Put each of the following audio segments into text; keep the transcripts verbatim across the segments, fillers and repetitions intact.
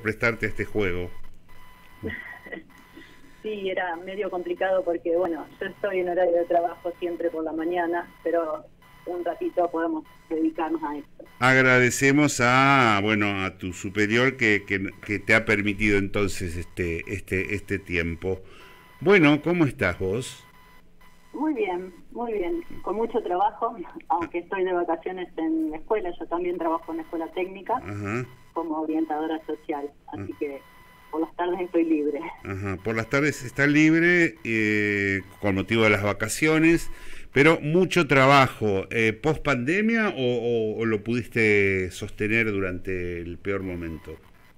prestarte a este juego. Sí, era medio complicado porque, bueno, yo estoy en horario de trabajo siempre por la mañana, pero un ratito podemos dedicarnos a esto. Agradecemos a, bueno, a tu superior que, que, que te ha permitido entonces este, este, este tiempo. Bueno, ¿cómo estás vos? Muy bien, muy bien, con mucho trabajo, aunque estoy de vacaciones en la escuela, yo también trabajo en la escuela técnica. Ajá. Como orientadora social, así ah. que por las tardes estoy libre. Ajá, por las tardes está libre eh, con motivo de las vacaciones, pero mucho trabajo. Eh, ¿Post pandemia o, o, o lo pudiste sostener durante el peor momento?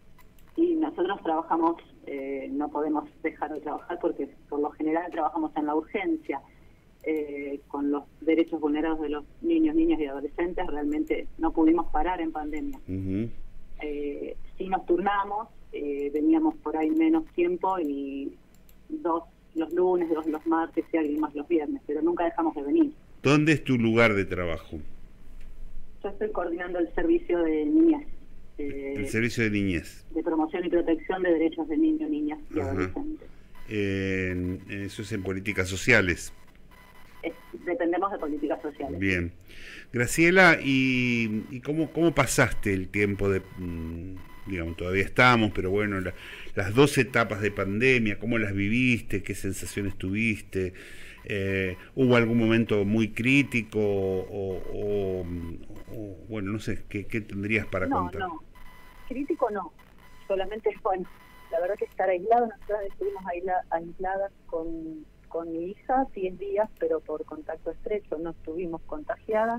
Y nosotros trabajamos, eh, no podemos dejar de trabajar porque por lo general trabajamos en la urgencia. Eh, con los derechos vulnerados de los niños, niñas y adolescentes, realmente no pudimos parar en pandemia. Uh-huh. Eh, sí nos turnamos, eh, veníamos por ahí menos tiempo y dos los lunes, dos los martes y alguien más los viernes, pero nunca dejamos de venir. ¿Dónde es tu lugar de trabajo? Yo estoy coordinando el servicio de niñez. Eh, el servicio de niñez. De promoción y protección de derechos de niños, niñas y uh-huh. adolescentes. Eh, eso es en políticas sociales. Dependemos de políticas sociales. Bien. Graciela, ¿y, y cómo, cómo pasaste el tiempo de, digamos, todavía estamos, pero bueno, la, las dos etapas de pandemia, cómo las viviste, qué sensaciones tuviste? Eh, ¿Hubo algún momento muy crítico o, o, o bueno, no sé, qué, qué tendrías para no, contar? No, no, crítico no, solamente, bueno, la verdad que estar aislados, nosotros estuvimos aisla, aisladas con... con mi hija diez días, pero por contacto estrecho, no estuvimos contagiadas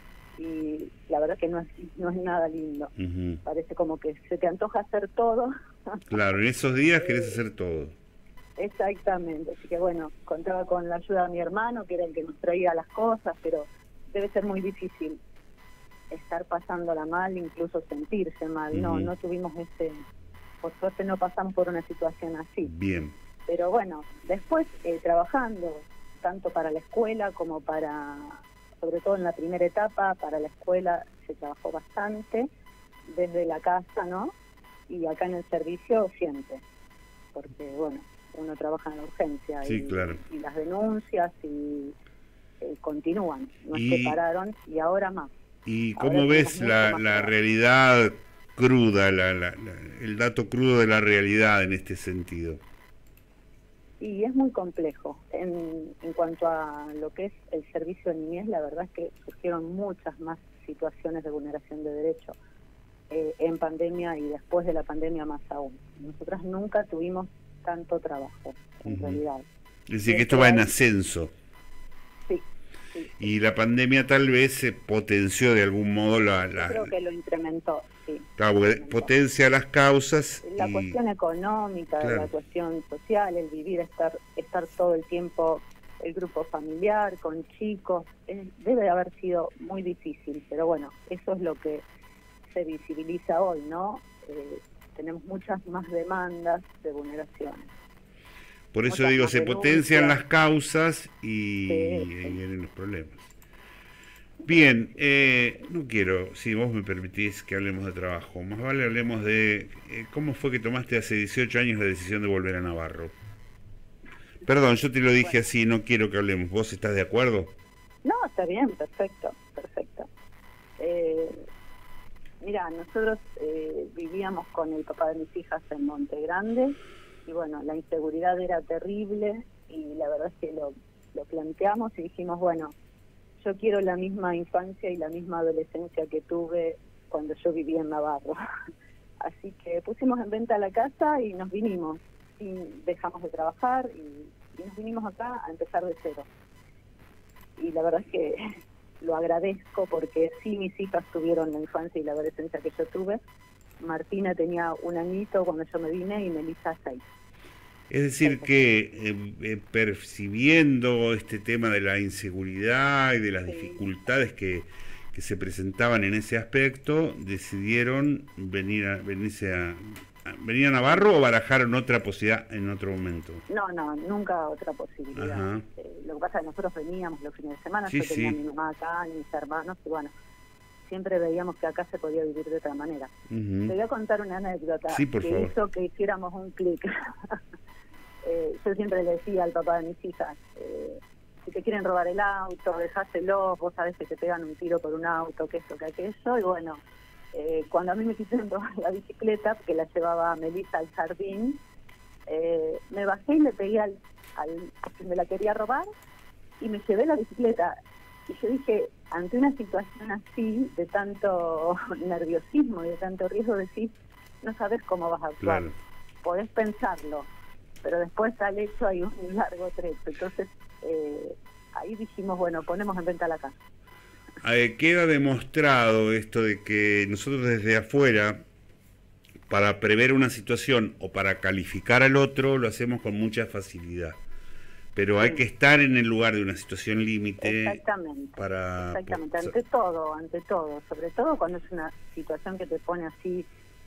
y la verdad que no es, no es nada lindo. Uh-huh. Parece como que se te antoja hacer todo. Claro, en esos días querés hacer todo. Exactamente, así que bueno, contaba con la ayuda de mi hermano, que era el que nos traía las cosas, pero debe ser muy difícil estar pasándola mal, incluso sentirse mal. Uh-huh. No, no tuvimos ese, por suerte no pasamos por una situación así. Bien. Pero bueno, después eh, trabajando, tanto para la escuela como para, sobre todo en la primera etapa, para la escuela se trabajó bastante, desde la casa, ¿no? Y acá en el servicio siempre, porque bueno, uno trabaja en la urgencia sí, y, claro. y las denuncias y eh, continúan, no es que pararon y ahora más. ¿Y cómo ves la, la realidad cruda, la, la, la, el dato crudo de la realidad en este sentido? Y es muy complejo. En, en cuanto a lo que es el servicio de niñez, la verdad es que surgieron muchas más situaciones de vulneración de derechos eh, en pandemia y después de la pandemia más aún. Nosotras nunca tuvimos tanto trabajo, en uh-huh. realidad. Es decir, que esto va en ascenso. Sí, sí. Y la pandemia tal vez se potenció de algún modo la... la... Yo creo que lo incrementó. Sí, claro, porque potencia las causas. La y... cuestión económica, claro. La cuestión social, el vivir, estar estar todo el tiempo, el grupo familiar, con chicos, eh, debe haber sido muy difícil, pero bueno, eso es lo que se visibiliza hoy, ¿no? Eh, tenemos muchas más demandas de vulneraciones. Por eso muchas digo, se denuncias. Potencian las causas y, sí, y sí. ahí vienen los problemas. Bien, eh, no quiero, si vos me permitís que hablemos de trabajo, más vale hablemos de eh, cómo fue que tomaste hace dieciocho años la decisión de volver a Navarro. Perdón, yo te lo dije bueno. así, no quiero que hablemos. ¿Vos estás de acuerdo? No, está bien, perfecto, perfecto. Eh, mira, nosotros eh, vivíamos con el papá de mis hijas en Monte Grande y bueno, la inseguridad era terrible y la verdad es que lo, lo planteamos y dijimos, bueno, yo quiero la misma infancia y la misma adolescencia que tuve cuando yo vivía en Navarro. Así que pusimos en venta la casa y nos vinimos. Y dejamos de trabajar y, y nos vinimos acá a empezar de cero. Y la verdad es que lo agradezco porque sí, mis hijas tuvieron la infancia y la adolescencia que yo tuve. Martina tenía un añito cuando yo me vine y Melissa seis. Es decir, que eh, eh, percibiendo este tema de la inseguridad y de las sí. dificultades que, que se presentaban en ese aspecto, decidieron venir a, venirse a, a, venir a Navarro o barajaron otra posibilidad en otro momento. No, no, nunca otra posibilidad. Eh, lo que pasa es que nosotros veníamos los fines de semana, sí, yo tenía sí. a mi mamá acá, y mis hermanos, y bueno, siempre veíamos que acá se podía vivir de otra manera. Uh-huh. Te voy a contar una anécdota sí, por que favor. hizo que hiciéramos un clic. eh, yo siempre le decía al papá de mis hijas, eh, si te quieren robar el auto, dejáselo, vos sabés que te pegan un tiro por un auto, que esto, que aquello, y bueno, eh, cuando a mí me quisieron robar la bicicleta, porque la llevaba Melissa al jardín, eh, me bajé y le pegué al, al que me la quería robar, y me llevé la bicicleta. Y yo dije, ante una situación así, de tanto nerviosismo y de tanto riesgo, decís, no sabes cómo vas a actuar. Claro. Podés pensarlo, pero después al hecho hay un largo trecho. Entonces, eh, ahí dijimos, bueno, ponemos en venta la casa. Eh, queda demostrado esto de que nosotros desde afuera, para prever una situación o para calificar al otro, lo hacemos con mucha facilidad. Pero sí. hay que estar en el lugar de una situación límite. Exactamente. Para, exactamente. Ante todo, ante todo. Sobre todo cuando es una situación que te pone así,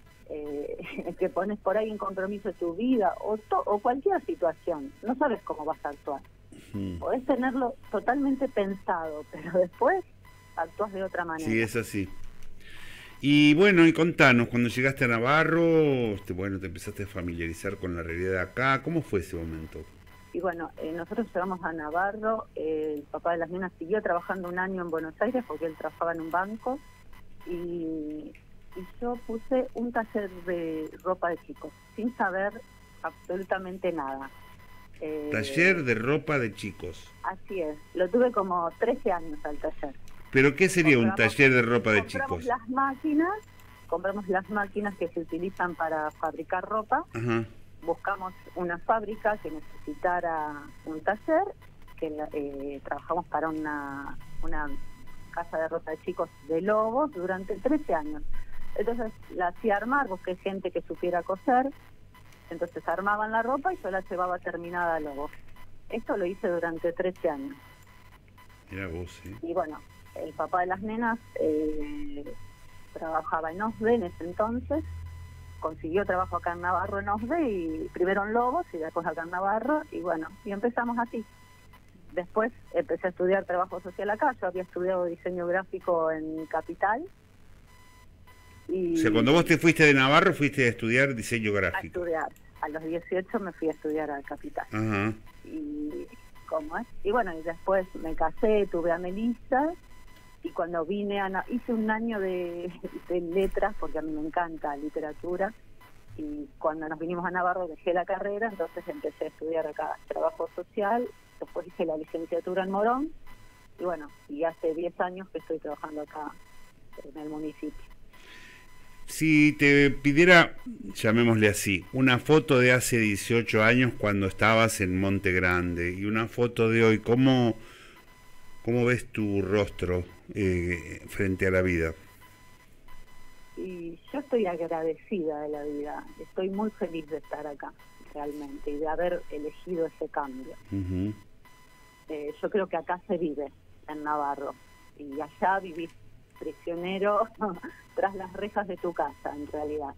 eh, que pones por ahí en compromiso tu vida o, to, o cualquier situación. No sabes cómo vas a actuar. Hmm. Podés tenerlo totalmente pensado, pero después actúas de otra manera. Sí, es así. Y bueno, y contanos, cuando llegaste a Navarro, este, bueno, te empezaste a familiarizar con la realidad de acá. ¿Cómo fue ese momento? Y bueno, eh, nosotros llegamos a Navarro, eh, el papá de las nenas siguió trabajando un año en Buenos Aires porque él trabajaba en un banco y, y yo puse un taller de ropa de chicos, sin saber absolutamente nada. Eh, taller de ropa de chicos. Así es, lo tuve como trece años al taller. ¿Pero qué sería compramos, un taller de ropa de chicos? Compramos las máquinas, compramos las máquinas que se utilizan para fabricar ropa. Ajá. Buscamos una fábrica que necesitara un taller, que eh, trabajamos para una, una casa de ropa de chicos de Lobos durante trece años. Entonces la hacía armar, busqué gente que supiera coser, entonces armaban la ropa y yo la llevaba terminada a Lobos. Esto lo hice durante trece años. Mira vos, ¿eh? Y bueno, el papá de las nenas eh, trabajaba en Osbe en ese entonces, consiguió trabajo acá en Navarro en Osbe, y primero en Lobos y después acá en Navarro, y bueno, y empezamos así. Después empecé a estudiar trabajo social acá, yo había estudiado diseño gráfico en Capital. Y o sea, cuando vos te fuiste de Navarro, fuiste a estudiar diseño gráfico. A estudiar, a los dieciocho me fui a estudiar a Capital. Ajá. Y, ¿cómo es? Y bueno, y después me casé, tuve a Melissa, y cuando vine a... hice un año de, de letras, porque a mí me encanta literatura, y cuando nos vinimos a Navarro dejé la carrera, entonces empecé a estudiar acá trabajo social, después hice la licenciatura en Morón, y bueno, y hace diez años que estoy trabajando acá en el municipio. Si te pidiera, llamémosle así, una foto de hace dieciocho años cuando estabas en Monte Grande y una foto de hoy, ¿cómo, cómo ves tu rostro eh, frente a la vida? Y yo estoy agradecida de la vida, estoy muy feliz de estar acá, realmente, y de haber elegido ese cambio. Uh-huh. eh, yo creo que acá se vive, en Navarro, y allá vivís prisionero tras las rejas de tu casa, en realidad.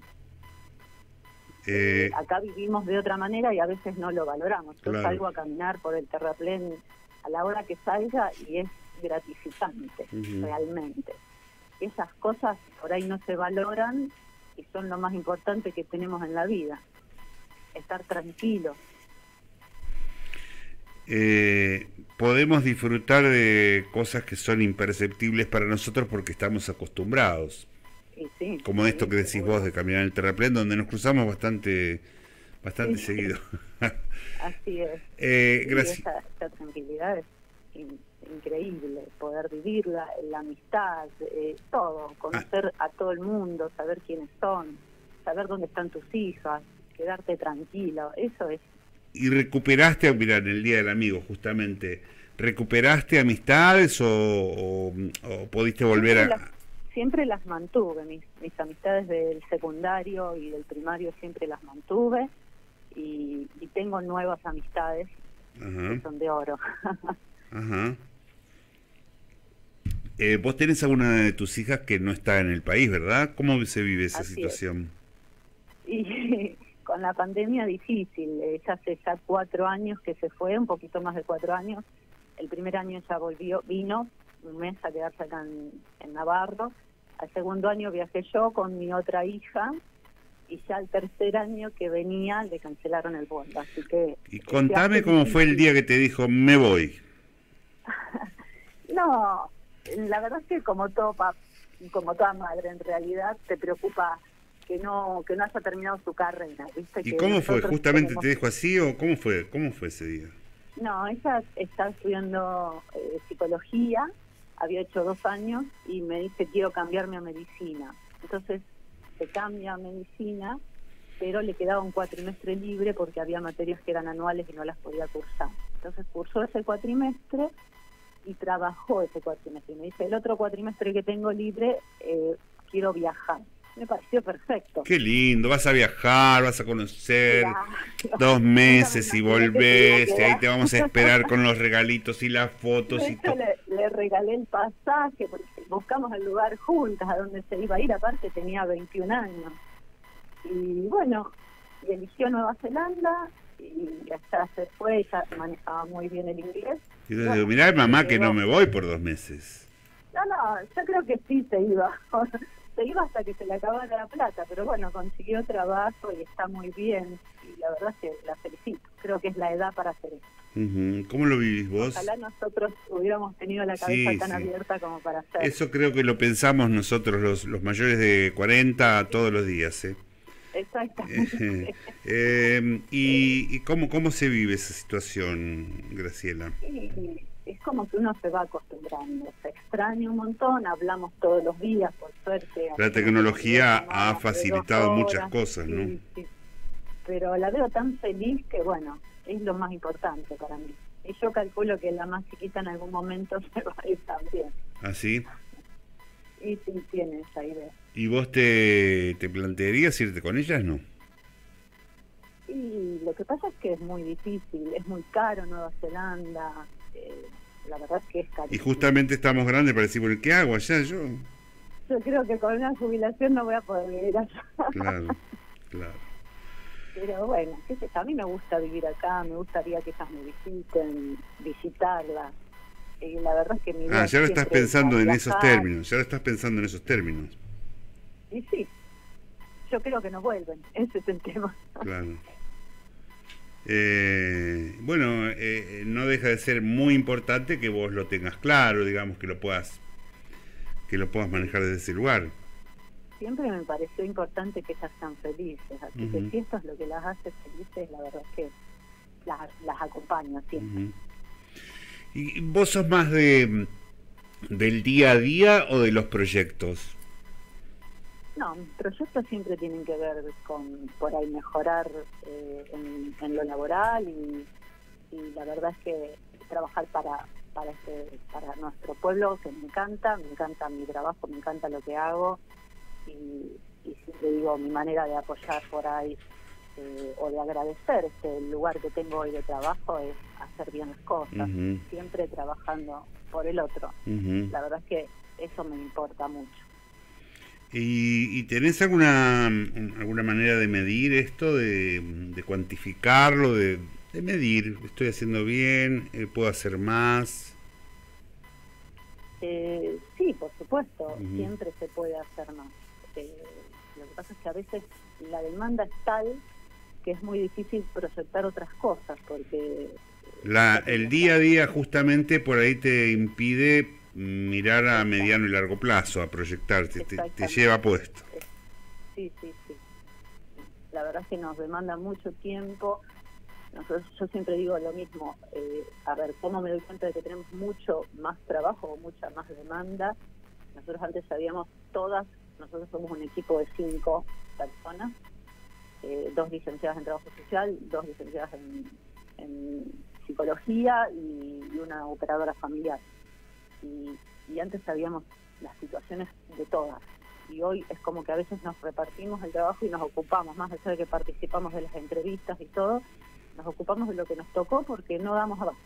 Eh, acá vivimos de otra manera y a veces no lo valoramos. Yo claro. salgo a caminar por el terraplén a la hora que salga y es gratificante, uh-huh. realmente. Esas cosas por ahí no se valoran y son lo más importante que tenemos en la vida. Estar tranquilo. Eh, podemos disfrutar de cosas que son imperceptibles para nosotros porque estamos acostumbrados. Sí, sí, como sí, esto que decís seguro. vos de caminar en el terraplén, donde nos cruzamos bastante bastante sí. seguido. Así es. Eh, sí, gracias. Esa, esa tranquilidad es in, increíble, poder vivirla, la amistad, eh, todo, conocer ah. a todo el mundo, saber quiénes son, saber dónde están tus hijas, quedarte tranquilo, eso es. Y recuperaste, mirá, en el Día del Amigo, justamente, ¿recuperaste amistades o, o, o pudiste volver siempre a...? Las, siempre las mantuve, mis, mis amistades del secundario y del primario siempre las mantuve, y, y tengo nuevas amistades Ajá. que son de oro. Ajá. Eh, vos tenés alguna de tus hijas que no está en el país, ¿verdad? ¿Cómo se vive esa Así situación? Es. Y con la pandemia difícil, ella hace ya cuatro años que se fue, un poquito más de cuatro años. El primer año ya volvió, vino un mes a quedarse acá en, en Navarro, Al segundo año viajé yo con mi otra hija, y ya al tercer año que venía le cancelaron el vuelo, así que... Y contame cómo fue el día que te dijo, me voy. No, la verdad es que como todo pap, como toda madre en realidad te preocupa que no que no haya terminado su carrera, ¿viste? ¿Y que cómo fue? ¿Justamente tenemos... te dijo así o cómo fue? ¿Cómo fue ese día? No, ella está estudiando eh, psicología, había hecho dos años y me dice quiero cambiarme a medicina. Entonces se cambia a medicina, pero le quedaba un cuatrimestre libre porque había materias que eran anuales y no las podía cursar. Entonces cursó ese cuatrimestre y trabajó ese cuatrimestre. Y me dice, el otro cuatrimestre que tengo libre, eh, quiero viajar. Me pareció perfecto. Qué lindo, vas a viajar, vas a conocer Claro. dos meses y Imagínate que volvés, tengo y que ahí dar. te vamos a esperar con los regalitos y las fotos De y hecho, todo. le, le regalé el pasaje porque buscamos el lugar juntas a donde se iba a ir. Aparte tenía veintiún años. Y bueno, y eligió Nueva Zelanda y allá se fue, ella manejaba muy bien el inglés. Y entonces Bueno, digo, mirá mamá se que quedó. no me voy por dos meses. No, no, yo creo que sí se iba. Se iba hasta que se le acabara la plata, pero bueno, consiguió trabajo y está muy bien. Y la verdad es que la felicito. Creo que es la edad para hacer esto. Uh-huh. ¿Cómo lo vivís vos? Ojalá nosotros hubiéramos tenido la cabeza Sí, tan sí. abierta como para hacer. Eso creo que lo pensamos nosotros, los, los mayores de cuarenta, todos los días. ¿eh? Exactamente. Eh, eh, ¿Y, y cómo, cómo se vive esa situación, Graciela? Y es como que uno se va acostumbrando, se extraña un montón, hablamos todos los días, por suerte. La tecnología ha facilitado muchas cosas, ¿no? Sí, sí. Pero la veo tan feliz que, bueno, es lo más importante para mí. Y yo calculo que la más chiquita en algún momento se va a ir también. ¿Ah, sí? Y sí, tiene esa idea. ¿Y vos te, te plantearías irte con ellas, no? Y lo que pasa es que es muy difícil, es muy caro Nueva Zelanda, eh, la verdad es que es caro. Y justamente estamos grandes para decir, bueno, ¿qué hago allá yo? Yo creo que con una jubilación no voy a poder vivir allá. Claro, claro. Pero bueno, qué sé, a mí me gusta vivir acá, me gustaría que ellas me visiten, visitarlas. Y la verdad es que mi vida Ah, ya lo estás siempre pensando es en viajar. esos términos, ya lo estás pensando en esos términos. Y sí, yo creo que no vuelven, ese es el tema. Claro. Eh, bueno, eh, no deja de ser muy importante que vos lo tengas claro, digamos, que lo puedas que lo puedas manejar desde ese lugar. Siempre me pareció importante que ellas sean felices, así Uh-huh. que si esto es lo que las hace felices, la verdad es que las, las acompaño siempre. Uh-huh. ¿Y vos sos más de del día a día o de los proyectos? No, mis proyectos siempre tienen que ver con, por ahí, mejorar eh, en, en lo laboral y, y la verdad es que trabajar para para este, para nuestro pueblo, que me encanta, me encanta mi trabajo, me encanta lo que hago y, y siempre digo, mi manera de apoyar por ahí eh, o de agradecer este lugar que tengo hoy de trabajo es hacer bien las cosas, Uh-huh. siempre trabajando por el otro. Uh-huh. La verdad es que eso me importa mucho. ¿Y, y tenés alguna alguna manera de medir esto, de, de cuantificarlo, de, de medir, estoy haciendo bien, eh, puedo hacer más? Eh, sí, por supuesto, Uh-huh. siempre se puede hacer más. Eh, lo que pasa es que a veces la demanda es tal que es muy difícil proyectar otras cosas, porque... La, el día a día justamente por ahí te impide mirar a mediano y largo plazo, a proyectarte, te, te lleva puesto. Sí, sí, sí. La verdad es que nos demanda mucho tiempo. Nosotros, yo siempre digo lo mismo, eh, a ver, ¿cómo me doy cuenta de que tenemos mucho más trabajo o mucha más demanda? Nosotros antes sabíamos todas, nosotros somos un equipo de cinco personas, eh, dos licenciadas en trabajo social, dos licenciadas en, en psicología y, y una operadora familiar. Y, y antes sabíamos las situaciones de todas. Y hoy es como que a veces nos repartimos el trabajo y nos ocupamos, más allá de que participamos de las entrevistas y todo, nos ocupamos de lo que nos tocó porque no damos abasto.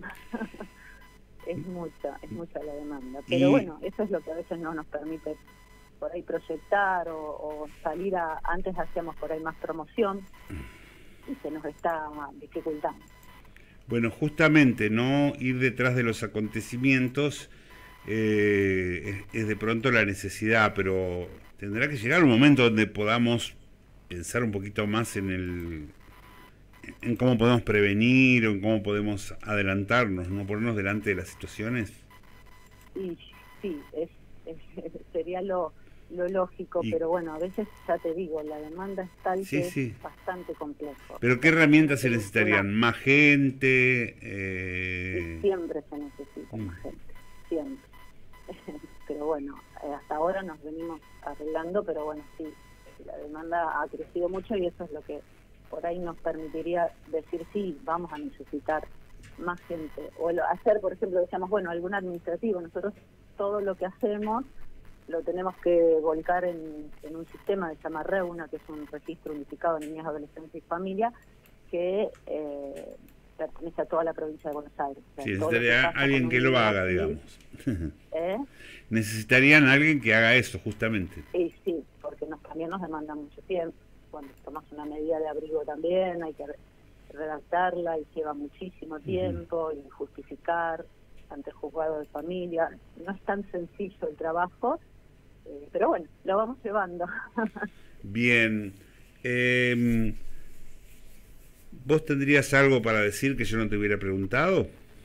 Es mucha, es mucha la demanda. Pero y... bueno, eso es lo que a veces no nos permite por ahí proyectar o, o salir a... Antes hacíamos por ahí más promoción y se nos está dificultando. Bueno, justamente no ir detrás de los acontecimientos eh, es, es de pronto la necesidad, pero tendrá que llegar un momento donde podamos pensar un poquito más en el en cómo podemos prevenir o en cómo podemos adelantarnos, no ponernos delante de las situaciones. Y sí, es, es sería lo, lo lógico, y, pero bueno, a veces ya te digo, la demanda es tal sí, que sí. es bastante complejo. ¿Pero qué herramientas se necesitarían? ¿Más gente? Eh... Siempre se necesita mm. más gente, siempre. Pero bueno, hasta ahora nos venimos arreglando, pero bueno, sí, la demanda ha crecido mucho y eso es lo que por ahí nos permitiría decir sí, vamos a necesitar más gente. O lo, hacer, por ejemplo, decíamos, bueno, algún administrativo. Nosotros todo lo que hacemos lo tenemos que volcar en, en un sistema que se llama REUNA, que es un registro unificado de niñas, adolescentes y familia, que eh, pertenece a toda la provincia de Buenos Aires. O sea, sí, necesitaría alguien que lo haga, digamos. ¿Eh? Necesitarían alguien que haga eso, justamente. Sí, sí, porque nos, también nos demanda mucho tiempo. Cuando tomas una medida de abrigo también hay que redactarla y lleva muchísimo tiempo, uh-huh. y justificar ante el juzgado de familia. No es tan sencillo el trabajo, eh, pero bueno, lo vamos llevando. Bien. Eh, ¿Vos tendrías algo para decir que yo no te hubiera preguntado?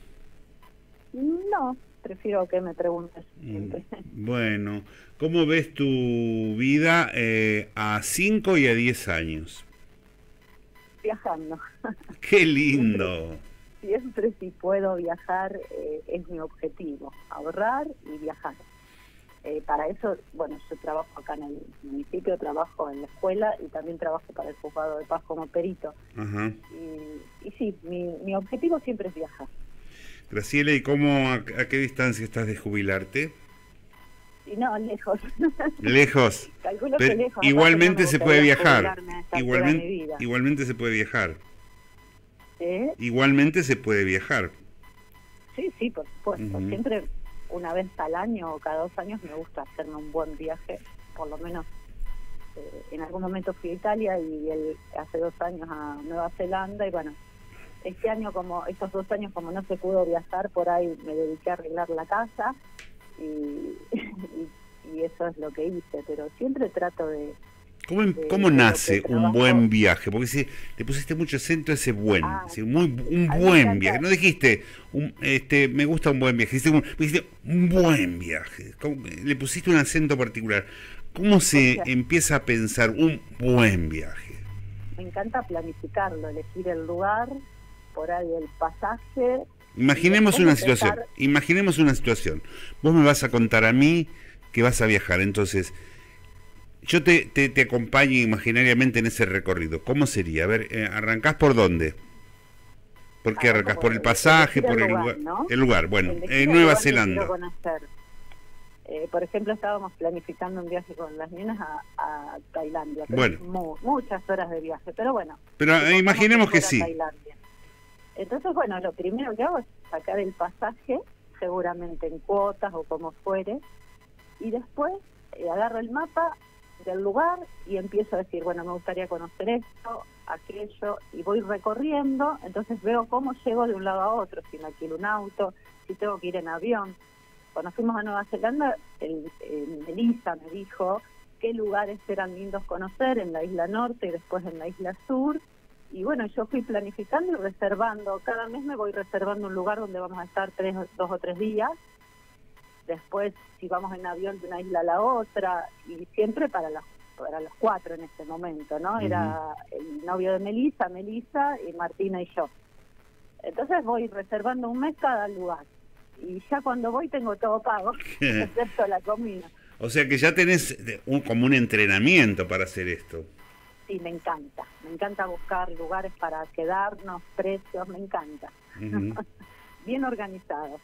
No, prefiero que me preguntes siempre. Bueno, ¿cómo ves tu vida eh, a cinco y a diez años? Viajando. ¡Qué lindo! Siempre, siempre si puedo viajar eh, es mi objetivo, ahorrar y viajar. Eh, para eso, bueno, yo trabajo acá en el municipio, trabajo en la escuela y también trabajo para el juzgado de paz como perito. Ajá. Y, y sí, mi, mi objetivo siempre es viajar. Graciela, ¿y cómo, a, a qué distancia estás de jubilarte? Y no, lejos. Lejos. Calculo Pero que lejos. igualmente no se puede viajar. Igualmente, igualmente se puede viajar. ¿Eh? Igualmente se puede viajar. Sí, sí, por supuesto. Uh-huh. Siempre una vez al año o cada dos años me gusta hacerme un buen viaje. Por lo menos eh, en algún momento fui a Italia y el, hace dos años a Nueva Zelanda y bueno, este año como, estos dos años como no se pudo viajar, por ahí me dediqué a arreglar la casa y, y, y eso es lo que hice, pero siempre trato de... ¿Cómo, de, cómo de nace un buen viaje? Porque si le pusiste mucho acento a ese buen, ah, ¿sí? muy, un buen viaje. No dijiste, un, este, me gusta un buen viaje, dijiste un, dijiste un buen viaje. ¿Cómo, le pusiste un acento particular. ¿Cómo se o sea, empieza a pensar un buen viaje? Me encanta planificarlo, elegir el lugar, por ahí el pasaje. Imaginemos una situación, empezar... imaginemos una situación. Vos me vas a contar a mí que vas a viajar, entonces yo te, te, te acompaño imaginariamente en ese recorrido. ¿Cómo sería? A ver, eh, ¿arrancás por dónde? ¿Por qué ah, arrancás? ¿Por el pasaje? ¿Por el lugar? ¿No? El lugar, bueno, en Nueva Zelanda. Eh, por ejemplo, estábamos planificando un viaje con las nenas a, a Tailandia. Pero bueno. Mu muchas horas de viaje, pero bueno. Pero eh, imaginemos que sí. Entonces, bueno, lo primero que hago es sacar el pasaje, seguramente en cuotas o como fuere, y después eh, agarro el mapa del lugar y empiezo a decir, bueno, me gustaría conocer esto, aquello, y voy recorriendo, entonces veo cómo llego de un lado a otro, si me alquilo un auto, si tengo que ir en avión. Cuando fuimos a Nueva Zelanda, el, el Melissa me dijo qué lugares eran lindos conocer en la isla norte y después en la isla sur. Y bueno, yo fui planificando y reservando. Cada mes me voy reservando un lugar donde vamos a estar tres, dos o tres días. Después, si vamos en avión de una isla a la otra, y siempre para, las, para los cuatro en ese momento, ¿no? Uh-huh. Era el novio de Melissa, Melissa y Martina y yo. Entonces voy reservando un mes cada lugar. Y ya cuando voy tengo todo pago, excepto la comida. O sea que ya tenés un, como un entrenamiento para hacer esto. Sí, me encanta. Me encanta buscar lugares para quedarnos, precios, me encanta. Uh-huh. Bien organizado.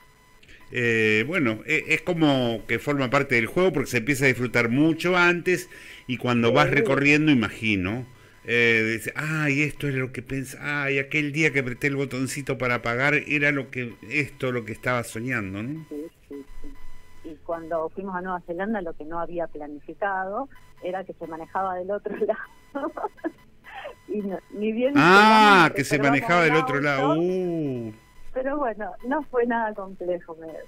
Eh, bueno, es, es como que forma parte del juego porque se empieza a disfrutar mucho antes y cuando sí. vas recorriendo, imagino, eh, dice, ay, esto era lo que pensaba, ay, aquel día que apreté el botoncito para pagar era lo que esto lo que estaba soñando, ¿no? Sí, sí, sí. Y cuando fuimos a Nueva Zelanda lo que no había planificado era que se manejaba del otro lado. y no, ni bien ah, que se manejaba del otro lado. Uh. Pero bueno, no fue nada complejo. Me,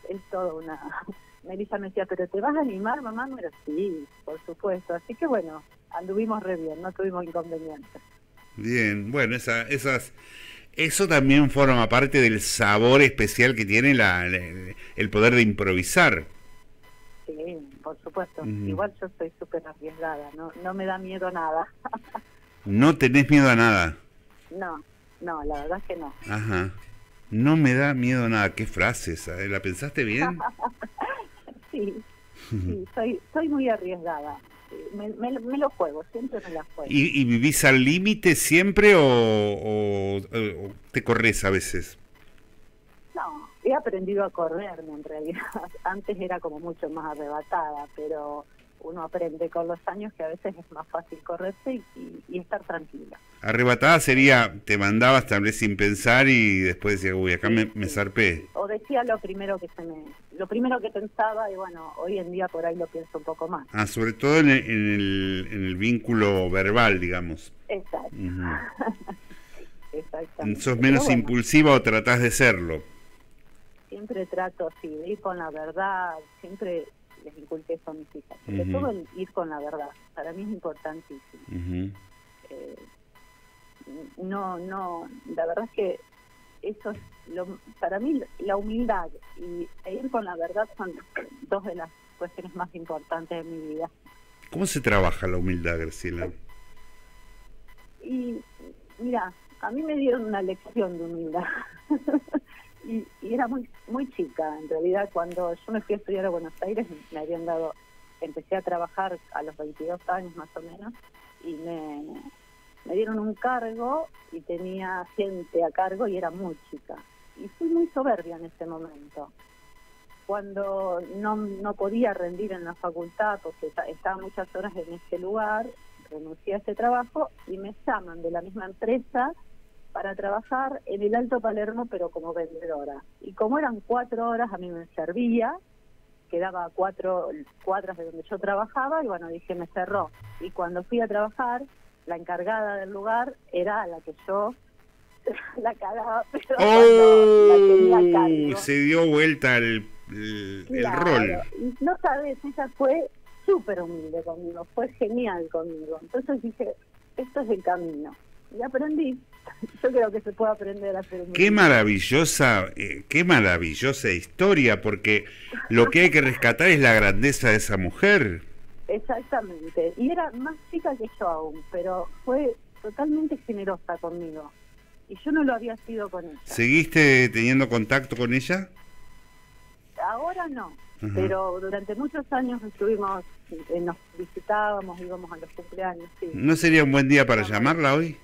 es todo una... Melissa me decía, ¿pero te vas a animar, mamá? No era sí, por supuesto. Así que bueno, anduvimos re bien, no tuvimos inconvenientes. Bien, bueno, esa, esas, eso también forma parte del sabor especial que tiene la, la- el poder de improvisar. Sí, por supuesto. Ujú. Igual yo soy súper arriesgada, no, no me da miedo nada. No tenés miedo a nada. No, no, la verdad es que no. Ajá. No me da miedo a nada. ¿Qué frase esa? ¿eh? ¿La pensaste bien? Sí, sí, soy, soy muy arriesgada. Sí, Me, me, me lo juego, siempre me la juego. ¿Y, y vivís al límite siempre o, o- o te corres a veces? No, he aprendido a correrme en realidad. Antes era como mucho más arrebatada, pero uno aprende con los años que a veces es más fácil correrse y, y- y estar tranquila. Arrebatada sería, te mandabas tal vez sin pensar y después decías, uy, acá Sí, me, me sí. zarpé. O decía lo primero que se me, lo primero que pensaba y bueno, hoy en día por ahí lo pienso un poco más. Ah, sobre todo en el, en el, en el vínculo verbal, digamos. Exacto. Ujú. Exactamente. ¿Sos Pero menos bueno, impulsiva o tratás de serlo? siempre trato así, de ir con la verdad, siempre les inculqué eso a mis hijas. Sobre Ujú. todo el ir con la verdad, para mí es importantísimo. Ujú. Eh, no, no, la verdad es que eso es, lo, para mí la humildad y e ir con la verdad son dos de las cuestiones más importantes de mi vida. ¿Cómo se trabaja la humildad, Graciela? Y mira, a mí me dieron una lección de humildad. y, y era muy muy chica, en realidad, cuando yo me fui a estudiar a Buenos Aires, me habían dado, empecé a trabajar a los veintidós años más o menos, y me, me dieron un cargo y tenía gente a cargo y era muy chica. Y fui muy soberbia en ese momento. Cuando no, no podía rendir en la facultad, porque ta- estaba muchas horas en este lugar, renuncié a ese trabajo y me llaman de la misma empresa para trabajar en el Alto Palermo, pero como vendedora. Y como eran cuatro horas, a mí me servía, quedaba a cuatro cuadras de donde yo trabajaba, y bueno, dije, me cerró. Y cuando fui a trabajar, la encargada del lugar era la que yo la cagaba, pero cuando la tenía a ¡Oh! cargo. Se dio vuelta el, el, el Claro, rol. y no sabes, ella fue súper humilde conmigo, fue genial conmigo. Entonces dije, esto es el camino. Y aprendí. Yo creo que se puede aprender a ser humilde. Qué maravillosa, eh, qué maravillosa historia, porque lo que hay que rescatar es la grandeza de esa mujer. Exactamente. Y era más chica que yo aún, pero fue totalmente generosa conmigo. Y yo no lo había sido con ella. ¿Seguiste teniendo contacto con ella? Ahora no, Ajá. pero durante muchos años estuvimos, eh, nos visitábamos, íbamos a los cumpleaños, sí. ¿No sería un buen día para No, llamarla hoy?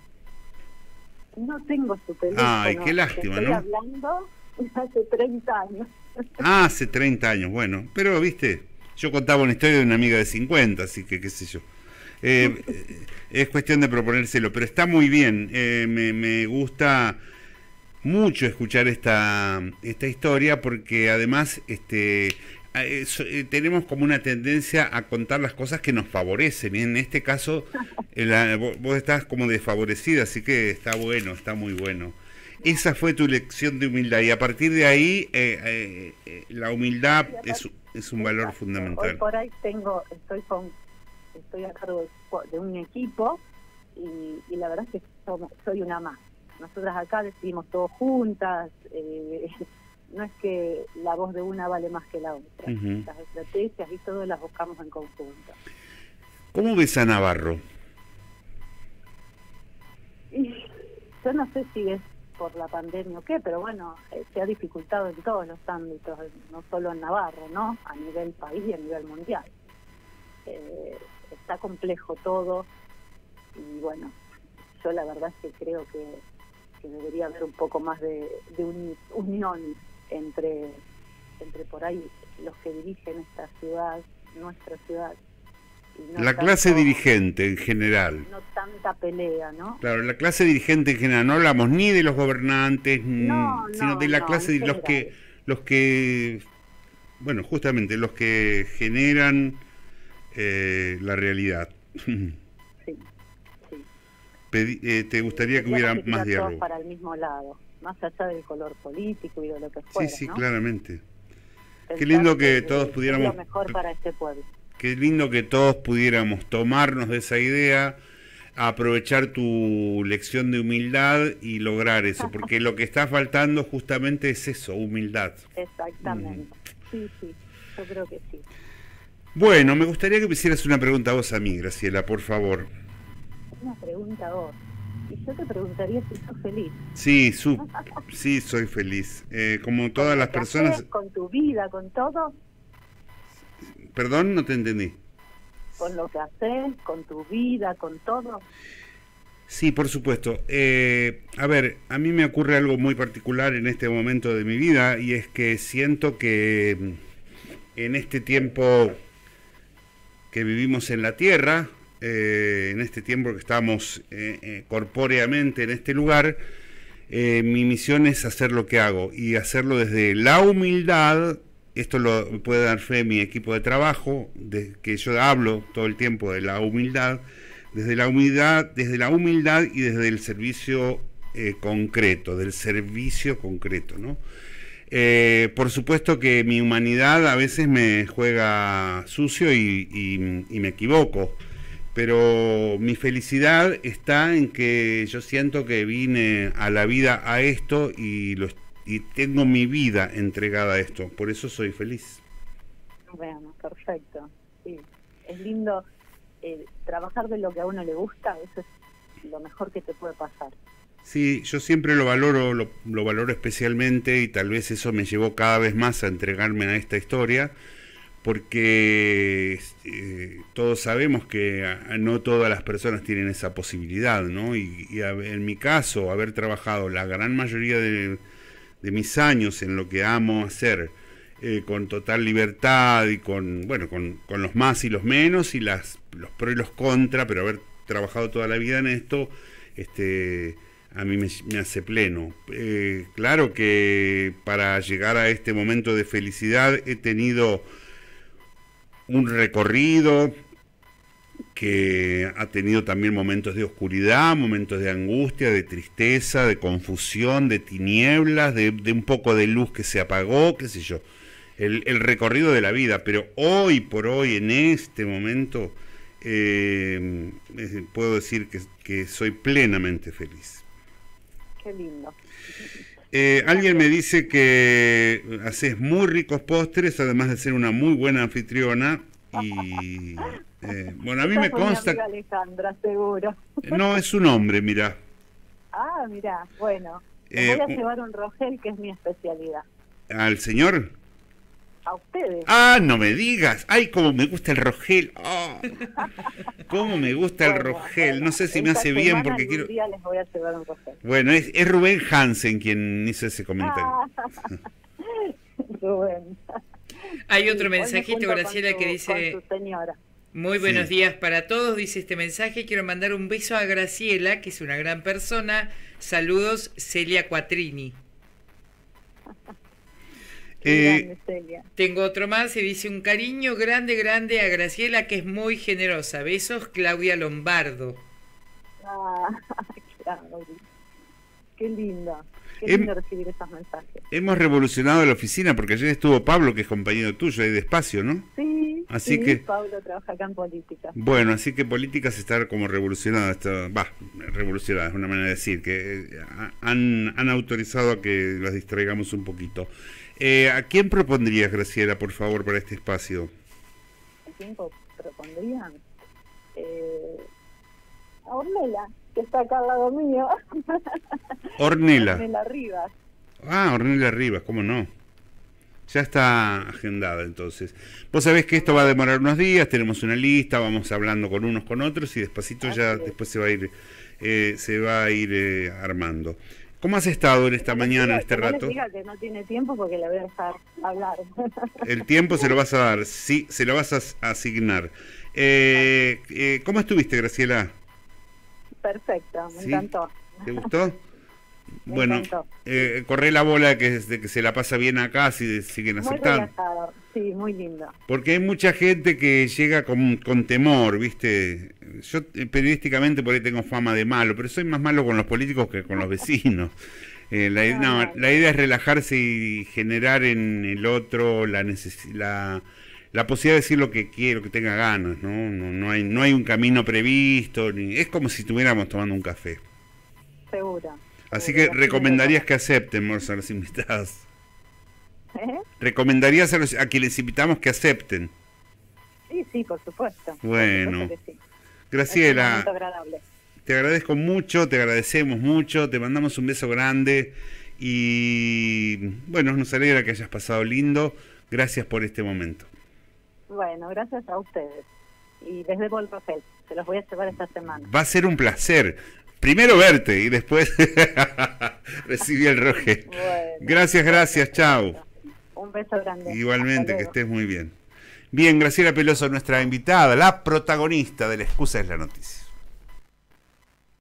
No tengo su teléfono. Ay, qué lástima, Estoy ¿no? hablando hace treinta años. Ah, hace treinta años, bueno. Pero, viste, yo contaba una historia de una amiga de cincuenta, así que qué sé yo. Eh, eh, es cuestión de proponérselo, pero está muy bien. Eh, me, me gusta mucho escuchar esta, esta historia porque además este, eh, so- eh, tenemos como una tendencia a contar las cosas que nos favorecen. Y en este caso, eh, la- vos, vos estás como desfavorecida, así que está bueno, está muy bueno. Esa fue tu lección de humildad y a partir de ahí eh, eh, eh, la humildad Y aparte- es, es un valor Exacto. fundamental. Hoy por ahí tengo, estoy con, estoy a cargo de, de un equipo y, y la verdad es que somos- soy una más. Nosotras acá decidimos todo juntas, eh, no es que la voz de una vale más que la otra. Ujú. Las estrategias y todo las buscamos en conjunto. ¿Cómo ves a Navarro? Y yo no sé si es por la pandemia o qué, pero bueno, eh, se ha dificultado en todos los ámbitos, no solo en Navarro, ¿no? A nivel país y a nivel mundial. Eh, está complejo todo y bueno, yo la verdad es que creo que, que debería haber un poco más de, de uni- unión entre, entre por ahí los que dirigen esta ciudad, nuestra ciudad. Y no La clase tanto- dirigente en general. No tanta pelea, ¿no? Claro, la clase dirigente en general, no hablamos ni de los gobernantes, mm, No, sino no, de la no, clase, en de los que, general. los que, bueno, justamente los que generan eh, la realidad. Sí, sí. Pedi- eh, ¿Te gustaría que Tendríamos hubiera tirar más todos diálogo? para el mismo lado, más allá del color político y de lo que Sí, fuera, sí, ¿no? claramente. Qué lindo que que todos es pudiéramos... lo mejor para este pueblo. Qué lindo que todos pudiéramos tomarnos de esa idea, aprovechar tu lección de humildad y lograr eso, porque lo que está faltando justamente es eso, humildad. Exactamente, Mm. sí, sí, yo creo que sí. Bueno, me gustaría que me hicieras una pregunta a vos a mí, Graciela, por favor. Una pregunta a vos. Y yo te preguntaría si sos feliz. Sí, su, sí, soy feliz. Eh, como todas las personas... Haces, con tu vida, con todo. Perdón, no te entendí. Con lo que haces, con tu vida, con todo. Sí, por supuesto. Eh, a ver, a mí me ocurre algo muy particular en este momento de mi vida y es que siento que en este tiempo que vivimos en la Tierra, eh, en este tiempo que estamos eh, eh, corpóreamente en este lugar, eh, mi misión es hacer lo que hago y hacerlo desde la humildad. Esto lo puede dar fe mi equipo de trabajo, de que yo hablo todo el tiempo de la humildad, desde la humildad, desde la humildad y desde el servicio eh, concreto, del servicio concreto, ¿no? Eh, por supuesto que mi humanidad a veces me juega sucio y, y, y me equivoco, pero mi felicidad está en que yo siento que vine a la vida a esto y lo y tengo mi vida entregada a esto, por eso soy feliz. Bueno, perfecto, sí, es lindo eh, trabajar de lo que a uno le gusta, eso es lo mejor que te puede pasar. Sí, yo siempre lo valoro, lo, lo valoro especialmente y tal vez eso me llevó cada vez más a entregarme a esta historia, porque eh, todos sabemos que a, no todas las personas tienen esa posibilidad, ¿no? Y, y a, en mi caso, haber trabajado la gran mayoría de de mis años en lo que amo hacer, eh, con total libertad y con, bueno, con, con los más y los menos y las, los pros y los contra, pero haber trabajado toda la vida en esto, este, a mí me, me hace pleno. Eh, claro que para llegar a este momento de felicidad he tenido un recorrido que ha tenido también momentos de oscuridad, momentos de angustia, de tristeza, de confusión, de tinieblas, de, de un poco de luz que se apagó, qué sé yo, el, el recorrido de la vida, pero hoy por hoy, en este momento, eh, eh, puedo decir que, que soy plenamente feliz. Qué lindo. Eh, alguien me dice que haces muy ricos postres, además de ser una muy buena anfitriona, y... Eh, bueno, a mí me consta... Mi amiga Alejandra, seguro. No, es un hombre, mira. Ah, mira, bueno. Eh, Me voy a llevar un rogel que es mi especialidad. ¿Al señor? A ustedes. Ah, no me digas. Ay, cómo me gusta el rogel. Oh, cómo me gusta el Bueno, rogel. bueno, No sé si me esta hace bien semana, porque algún quiero... día les voy a llevar un rogel. Bueno, es, es Rubén Hansen quien hizo ese comentario. Ah, Rubén. Hay otro Sí, hoy me mensajito, junto Graciela, con que tu- dice... con tu señora. Muy buenos Sí. días para todos, dice este mensaje. Quiero mandar un beso a Graciela, que es una gran persona. Saludos, Celia Quattrini. Qué Eh, grande, Celia. Tengo otro más y dice un cariño grande, grande a Graciela, que es muy generosa. Besos, Claudia Lombardo. Ah, claro. Qué lindo. Qué Em- lindo recibir esos mensajes. Hemos revolucionado la oficina porque ayer estuvo Pablo, que es compañero tuyo, ahí de Espacio, ¿no? Sí, Así sí, que- Pablo trabaja acá en política. Bueno, así que política se está como revolucionada, está, va, revolucionada es una manera de decir, que eh, han, han autorizado a que las distraigamos un poquito. Eh, ¿A quién propondrías, Graciela, por favor, para este espacio? ¿A quién po- propondrían? Eh, a Ornella, que está acá al lado mío. Ornella. Ornella Rivas. Ah, Ornella Rivas, ¿cómo no? Ya está agendada entonces. Vos sabés que esto va a demorar unos días, tenemos una lista, vamos hablando con unos con otros y despacito ya Así es. después se va a ir eh, se va a ir eh, armando. ¿Cómo has estado en esta mañana, en este Que no les rato? diga que no tiene tiempo porque le voy a dejar hablar. El tiempo se lo vas a dar, sí, se lo vas a asignar. Eh, eh, ¿Cómo estuviste, Graciela? Perfecto, me ¿Sí? encantó. ¿Te gustó? Me Bueno, encantó. eh, corré la bola que, de que se la pasa bien acá, si siguen Muy aceptando. relajado, sí, muy lindo. Porque hay mucha gente que llega con, con temor, ¿viste? Yo eh, periodísticamente por ahí tengo fama de malo, pero soy más malo con los políticos que con los vecinos. Eh, la, No, no, no. la idea es relajarse y generar en el otro la, neces la, la posibilidad de decir lo que quiere, lo que tenga ganas, ¿no? No, no, hay, no hay un camino previsto, ni, es como si estuviéramos tomando un café. Segura. Así segura, que así recomendarías lo que acepten, Morsa, a los invitados. tomo. ¿Eh? Recomendarías a, los, a quienes invitamos que acepten. Sí, sí, por supuesto. Bueno. Por supuesto que sí. Graciela, Es un momento agradable. te agradezco mucho, te agradecemos mucho, te mandamos un beso grande y bueno, nos alegra que hayas pasado lindo. Gracias por este momento. Bueno, gracias a ustedes. Y desde Volpafel, se los voy a llevar esta semana. Va a ser un placer. Primero verte y después recibí el roje. Bueno, Gracias, gracias, chao. un beso grande. Igualmente, Hasta que luego. estés muy bien. Bien, Graciela Peloso, nuestra invitada, la protagonista de La excusa es la noticia.